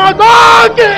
माता की।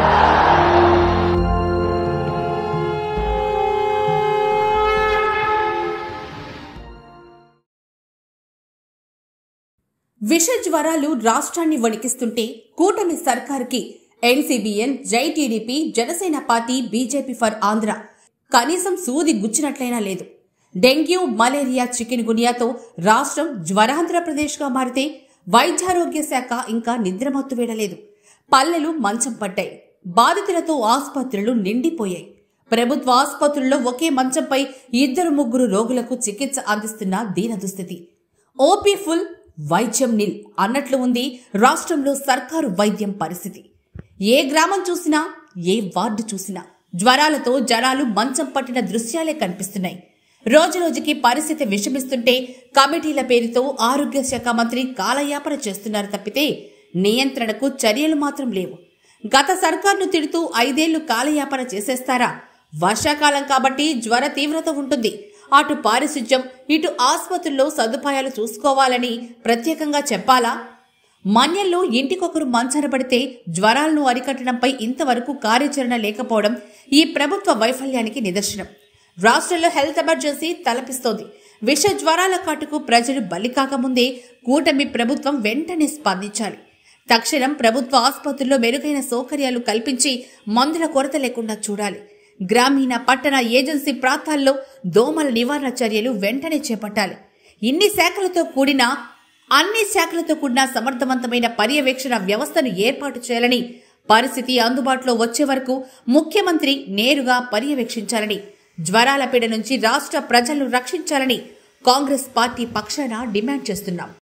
విష జ్వరాలు రాష్ట్రాన్ని వణికిస్తుంటే కూటమి సర్కార్కి ఎన్సీబీఎన్, జై టీడీపీ, జనసేన పార్టీ, బీజేపీ ఫర్ ఆంధ్ర కనీసం సూది గుచ్చినట్లయినా లేదు. డెంగ్యూ, మలేరియా, చికెన్ గునియాతో రాష్ట్రం జ్వరాంధ్రప్రదేశ్గా మారితే వైద్యారోగ్య శాఖ ఇంకా నిద్రమత్తు వేయలేదు. పల్లెలు మంచం పట్టాయి. బాధితులతో ఆసుపత్రులు నిండిపోయాయి. ప్రభుత్వ ఆసుపత్రుల్లో ఒకే మంచంపై 2-3 రోగులకు చికిత్స అందిస్తున్న దీన దుస్థితి. ఓపీ ఫుల్, వైద్యం నిల్ అన్నట్లు ఉంది రాష్ట్రంలో సర్కారు వైద్యం పరిస్థితి. ఏ గ్రామం చూసినా, ఏ వార్డు చూసినా జ్వరాలతో జనాలు మంచం పట్టిన దృశ్యాలే కనిపిస్తున్నాయి. రోజురోజుకి పరిస్థితి విషమిస్తుంటే కమిటీల పేరుతో ఆరోగ్య శాఖ మంత్రి కాలయాపన చేస్తున్నారు తప్పితే నియంత్రణకు చర్యలు మాత్రం లేవు. గత సర్కార్ను తిడుతూ 5 ఏళ్లు కాలయాపన చేసేస్తారా? వర్షాకాలం కాబట్టి జ్వర తీవ్రత ఉంటుంది. అటు పారిశుధ్యం, ఇటు ఆసుపత్రుల్లో సదుపాయాలు చూసుకోవాలని ప్రత్యేకంగా చెప్పాలా? మన్యంలో ఇంటికొకరు మంచాన పడితే జ్వరాలను అరికట్టడంపై ఇంతవరకు కార్యాచరణ లేకపోవడం ఈ ప్రభుత్వ వైఫల్యానికి నిదర్శనం. రాష్ట్రంలో హెల్త్ ఎమర్జెన్సీ తలపిస్తోంది. విష జ్వరాల కాటుకు ప్రజలు బలి కాకముందే కూటమి ప్రభుత్వం వెంటనే స్పందించాలి. తక్షణం ప్రభుత్వ ఆసుపత్రుల్లో మెరుగైన సౌకర్యాలు కల్పించి మందుల కొరత లేకుండా చూడాలి. గ్రామీణ, పట్టణ, ఏజెన్సీ ప్రాంతాల్లో దోమల నివారణ చర్యలు వెంటనే చేపట్టాలి. అన్ని శాఖలతో కూడిన సమర్థవంతమైన పర్యవేక్షణ వ్యవస్థను ఏర్పాటు చేయాలని, పరిస్థితి అందుబాటులో వచ్చే వరకు ముఖ్యమంత్రి నేరుగా పర్యవేక్షించాలని, జ్వరాల పీడ నుంచి రాష్ట్ర ప్రజలను రక్షించాలని కాంగ్రెస్ పార్టీ పక్షాన డిమాండ్ చేస్తున్నాం.